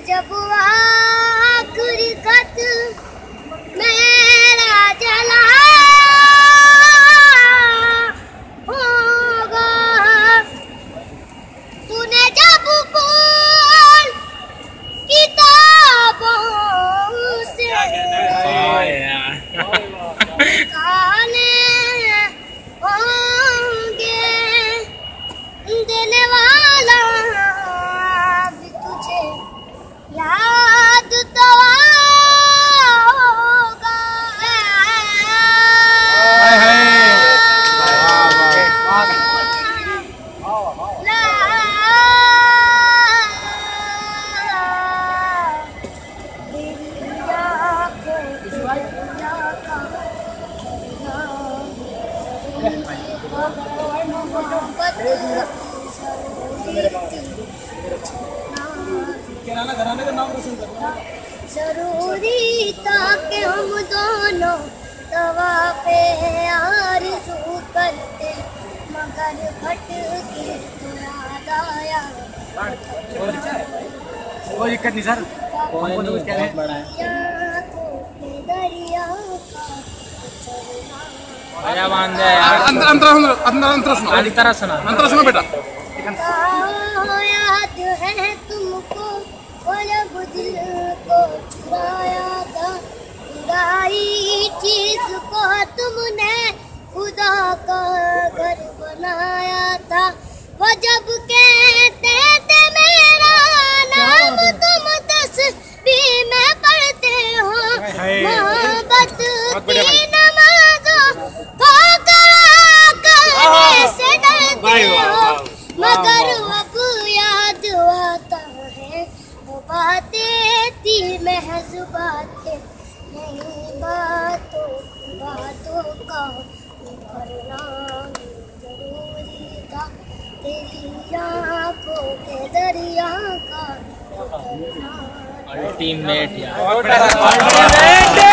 जब आखिरी खत मेरा जला होगा, तूने जब बोल किताबों से गाने होंगे, देने वाला भी तुझे याद तो होगा। जरूरी था कि हम दोनों दवा पे आरज़ू करते, मगर भटके तो याद आया। कोई दिक्कत नहीं सर, दरिया अंतर सुनो बेटा। याद है तुमको वो जब दिल को चुराया था, चुराई चीज को तुमने खुदा का घर बनाया था। वो जब कहते थे मेरा नाम तुम तस्बीह में पढ़ते हो, मोहब्बत की नमाज़ों को करने से डरते हो, मगर अब याद आता है वो बातें थी महज बातें, नहीं बातों का करना जरूरी था, तेरी आँखों के दरिया का अल्टीमेट यार।